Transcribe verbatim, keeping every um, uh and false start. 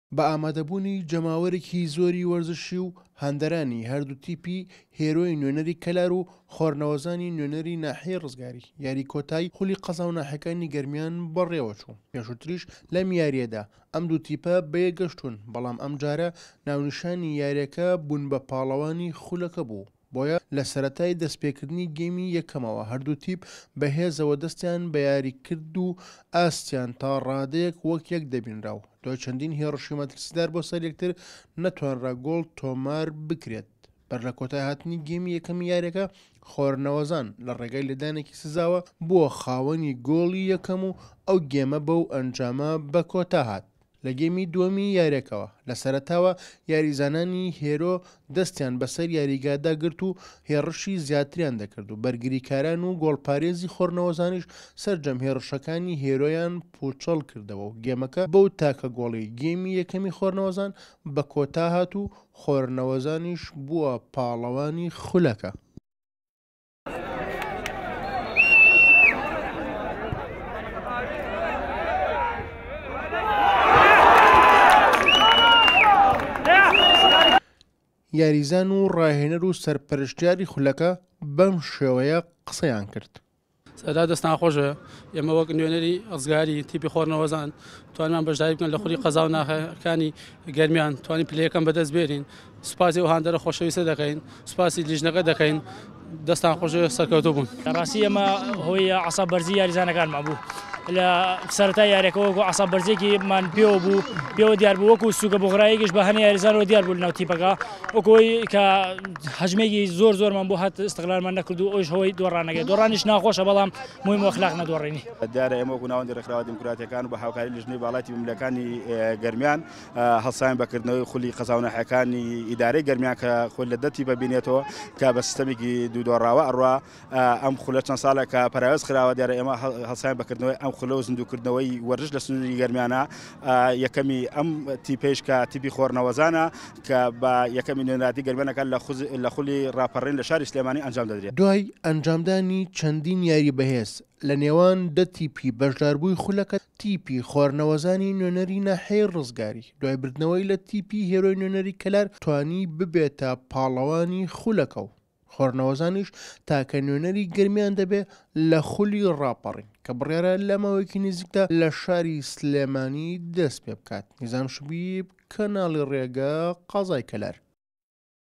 بە ئامادەبوونی جەماوەرێکی زۆری وەرزشی و هاندەرانی هەردوو تیپی هێرۆی نوێنەری کەلار و خۆرنەوەزانی نوێنەری ناحیەی ڕزگاری یاری کۆتایی خولی قەزا و ناحەکانی گەرمیان بەڕێوەچوو. پێشووتریش لەم یاریەدا ئەم دوو تیپە بەیەگەشتون، بەڵام ئەم جارە ناونیشانی یاریەکە بوون بە پاڵەوانی خولەکە بوو. بۆیە لە سەرەتای دەستپێکردنی گەیمی یەکەمەوە هەردوو تیپ بەهێزەوە دەستیان بە یاری کرد و ئاستیان تا ڕادەیەک وەک یەک دەبینراو. دوای چەندین هێڕشی مەترسیدار بۆ سەر یەکتر نەتوانرا گۆڵ تۆمار بکرێت. بەر لە کۆتای هاتنی گەیمی یەکەمی یاریەکە خۆرنەوەزان لە ڕێگای لەدانێکی سزاوە بووە خاوەنی گۆڵی یەکەم و ئەو گێمە بەو ئەنجامە بە کۆتا هات. لە گەیمی دووەمی یاریەکەوە لە سەرەتاوە یاریزانانی هێرۆ دەستیان بەسەر یاریگادا گرت و هێڕشی زیاتریان دەکرد و بەرگریکاران و گۆڵپارێزی خۆرنەوەزانیش سەرجەم هێڕشەکانی هێرۆیان پوچەڵ کردەوە و گێمەکە بەو تاکە گۆڵی گەیمی یەکەمی خۆرنەوەزان بە کۆتا هات و خۆرنەوەزانیش بووە پاڵەوانی خولەکە. یاریزان و ڕاهێنەر و سەرپەرشتیاری خولەکە بەم شێوەیە قسەیان کرد. سەدا دەست ناخۆشە ئێمە وەک نوێنەری ئەزگاری تیپی خۆرنەوەزان توانمان بەشداری بکەن لە خولی قەزا و ناحەکانی گەرمیان توانی پلەیەکەم بەدەست بێرین. سوپاسی ئەو هاندەرە خۆشەویستە دەکەین، سوپاسی لیژنەکە دەکەین. دەستان خۆشە سەرکەوتوو بوون. ڕاستی ئەمە هۆی عەساب بەرزی یاریزانەکانمان بوو. لە سەرەتای یاریەکەەوە وەکو عەساب بەرزێکیمان پێوە بوو پێوە دیار بوو وەکو سووکە بۆغرایەکیش بە هەنێ یاریزانەوە دیار بوو لەناو تیپەکە وەکۆی کە حەجمێکی زۆر زۆرمان بۆ هات ئستقلالمان نەکرد و ئەوش هەوەی دۆڕانەکەی دۆڕانیش ناخۆشە بەڵام مهم وەخلاق نەدۆڕێنی. دیارە ئێمە وەکو ناوەندی ڕێکخراوە دیموکراتیەکان و بە هاوکاری لیژنەی باڵاتی ملیەکانی گەرمیان هەڵساین بەکردنەوەی خولی قەزا و ناحەکانی ئیدارەی گەرمیان کە خۆی لە دەتی ببینێتەوە کە بە سیستەمێکی دوودۆڕاوە ئەڕوا ئەم خولە چەند ساڵە کە پەراوێز خراوە. دیارە ئێمە هەڵساین بەکردنەوەی ئەم خولە و زیندووکردنەوەی وەرزش لە سنووری گەرمیانە یەکەمی ئەم تیپێش کە تیپی خۆرنەوەزانە کە بە یەکەمی نوێنەراتی گەرمیانەکان لە خولی ڕاپەڕین لە شاری سلێمانی ئەنجام دەدرێت. دوای ئەنجامدانی چەندین یاری بەهێز لە نێوان دە تیپی بەشداربووی خولەکە تیپی خۆرنەوەزانی نوێنەری ناحەیەی ڕزگاری دوای بردنەوەی لە تیپی هێرۆی نوێنەری کەلار توانی ببێتە پاڵەوانی خولەکە و خۆرنەوەزانیش تاکە نوێنەری گەرمیان دەبێ لە خولی ڕاپەڕین کە بڕیارە لە ماوەیەکی نزیکدا لە شاری سلێمانی دەست پێ بکات. نیزام شبیب، کەناڵی ڕێگە، قەزای کەلار.